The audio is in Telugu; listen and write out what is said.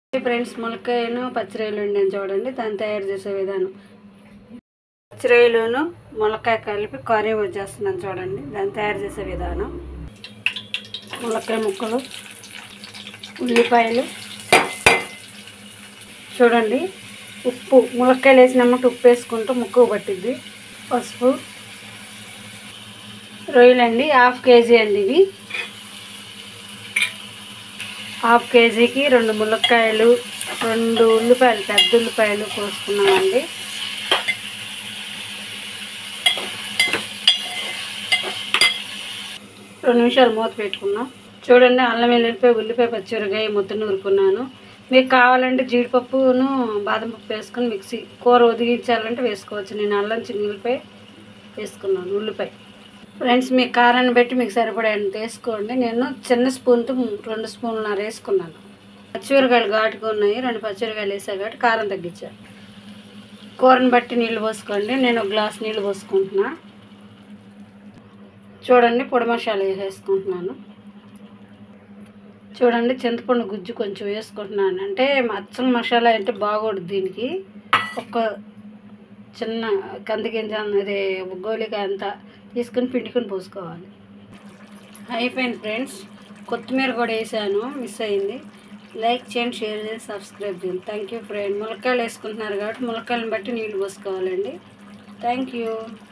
ఫ్రెండ్స్, ములక్కాయను పచ్చిరొయ్యలు వండాను చూడండి. దాన్ని తయారు చేసే విధానం. పచ్చిరొయ్యలును ములక్కాయ కలిపి కర్రీ వచ్చేస్తున్నాను చూడండి. దాన్ని తయారు చేసే విధానం. ములక్కాయ ముక్కలు, ఉల్లిపాయలు చూడండి. ఉప్పు, ములక్కాయలు వేసినమ్మట ఉప్పు వేసుకుంటూ ముక్కకు పట్టిద్ది. పసుపు, రొయ్యలండి 1/2 కేజీ అండి. ఇవి 1/2 కేజీకి 2 ములక్కాయలు, 2 ఉల్లిపాయలు, పెద్ద ఉల్లిపాయలు కోసుకున్నామండి. రెండు నిమిషాలు మూత పెట్టుకున్నాం చూడండి. అల్లం వెల్లుల్లిపాయ, ఉల్లిపాయ, పచ్చిమిరపకాయ ముద్ద నూరుకున్నాను. మీకు కావాలంటే జీడిపప్పును బాదం పప్పు వేసుకుని మిక్సీ కూర ఉదిగించాలంటే వేసుకోవచ్చు. నేను అల్లం చిన్న ఉల్లిపాయ వేసుకున్నాను. ఉల్లిపాయ ఫ్రెండ్స్, మీ కారాన్ని బట్టి మీకు సరిపడేంత వేసుకోండి. నేను చిన్న స్పూన్తో 2 స్పూన్లు వేసుకున్నాను. పచ్చిమిరకాయలు ఘాటుగా ఉన్నాయి. 2 పచ్చిమిరకాయలు వేసాను కాబట్టి కారం తగ్గించాను. కూరని బట్టి నీళ్ళు పోసుకోండి. నేను 1 గ్లాస్ నీళ్ళు పోసుకుంటున్నా. చూడండి, పొడి మసాలా వేసేసుకుంటున్నాను. చూడండి, చింతపండు గుజ్జు కొంచెం వేసుకుంటున్నాను. అంటే అచ్చం మసాలా అంటే బాగోడు. దీనికి ఒక చిన్న కందిగింజ అదే గోలికాయ అంతా తీసుకుని పిండుకొని పోసుకోవాలి. అయిపోయింది ఫ్రెండ్స్. కొత్తిమీర కూడా వేసాను, మిస్ అయింది. లైక్ చేయండి, షేర్ చేయండి, సబ్స్క్రైబ్ చేయండి. Thank you friend. ములక్కాయలు వేసుకుంటున్నారు కాబట్టి ములక్కాయలను బట్టి నీళ్ళు పోసుకోవాలండి. Thank you.